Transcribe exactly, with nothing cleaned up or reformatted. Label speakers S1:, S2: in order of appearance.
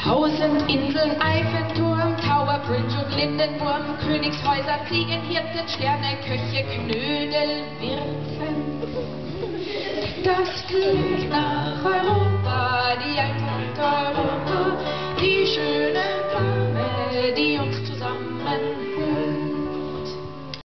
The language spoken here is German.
S1: Tausend Inseln, Eiffelturm, Tower Bridge und Lindenwurm, Königshäuser, Ziegenhirten, Sterne, Köche, Knödel, Wirten. Das fliegt nach Europa.